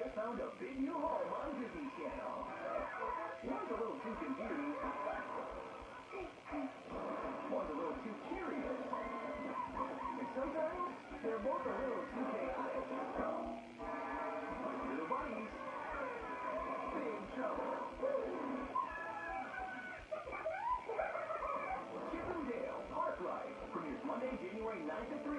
just found a big new home on Disney Channel. One's a little too confused. One's a little too curious. And sometimes they're both a little too chaotic. Little bunnies. Big trouble. Chip 'n Dale Park Ride premieres Monday, January 9th at 3.